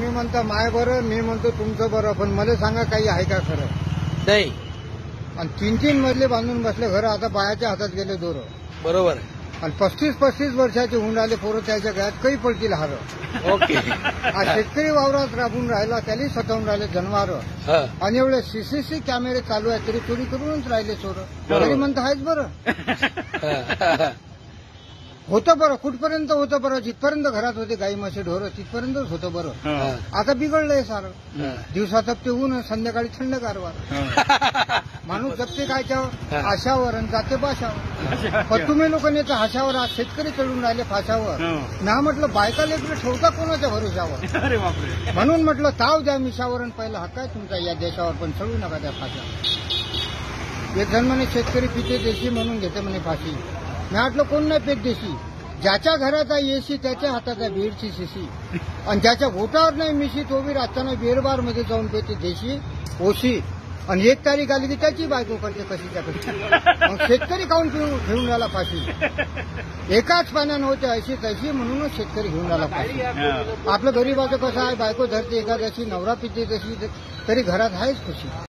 तुम्ही म्हणता माय बरं, मी म्हणतो तुमचं बरं, पण मला सांगा काही आहे का खरं? नाही. आणि 3-3 मजले बांधून बसले घर, आता बायाच्या हातात गेले दोरं. बरोबर. आणि 35-35 वर्षाचे होऊन राहिले पोरं, त्याच्या गळ्यात काही पडतील हार. ओके. हा शेतकरी वावरात राबून राहिला, त्याला सतावून राहिले जनावरं. हा. आणि एवढे सीसीसी कॅमेरे चालू आहेत तरी चोरी करूनच राहिले चोर. बरोबर. तरी म्हणता आहेच बरं. होतं बरं, कुठपर्यंत होतं बरं, जिथपर्यंत घरात होते गाई म्हशी ढोरं तिथपर्यंतच होतं बरं. आता बिघडलंय सारं. दिवसा तपते ऊन, संध्याकाळी थंड गारवा. माणूस जगते कायच्यावर? आशावर आणि जाते बाशावर. पण तुम्ही लोक नेते हाशावर, आज शेतकरी चढून राहिले फाशावर. ना म्हटलं बायका लेकरं ठेवता कोणाच्या भरोशावर. म्हणून म्हटलं ताव द्या मिशावर आणि पहिला हक्क आहे तुमचा या देशावर, पण चढू नका त्या फाशावर. एक जण म्हणे शेतकरी पिते देशी म्हणून घेते म्हणे फाशी. मी म्हटलं कोण नाही पेट देशी? ज्याच्या घरात आहे एसी त्याच्या हातात आहे बीडची शिशी. आणि ज्याच्या घोटावर नाही मिशी तो बी राहताना बिअरबार मध्ये जाऊन पेते देशी ओशी. आणि 1 तारीख आली की त्याची बायको करते कशीच्या कशी. मग शेतकरी काऊन घेऊन राहिला फाशी? एकाच पाण्यानं होते अशी तशी, म्हणूनच शेतकरी घेऊन राहिला फाशी. आपलं गरीबाचं कसं आहे, बायको धरते एखाद्याशी, नवरा पिते तशी, तरी घरात आहेच खुशी.